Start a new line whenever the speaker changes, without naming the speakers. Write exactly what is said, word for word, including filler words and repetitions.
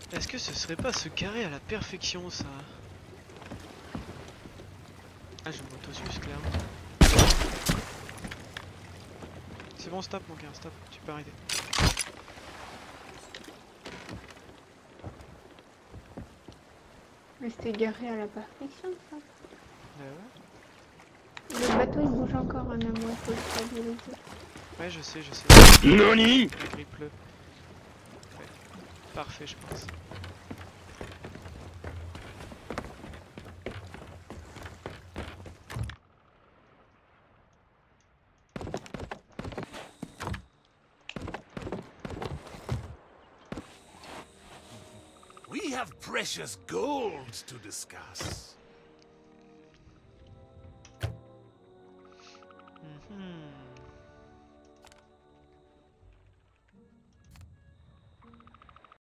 Est-ce que ce serait pas se carrer à la perfection ça? Ah je m'auto-suce clairement. C'est bon stop mon gars, stop, tu peux arrêter.
Mais c'était garé à la perfection ça.
Bah ouais.
Le bateau il bouge encore en amont, il faut le stabiliser.
Ouais je sais, je sais.
Nani?
Grippe-le. Ouais. Parfait je pense.
We have precious gold to discuss.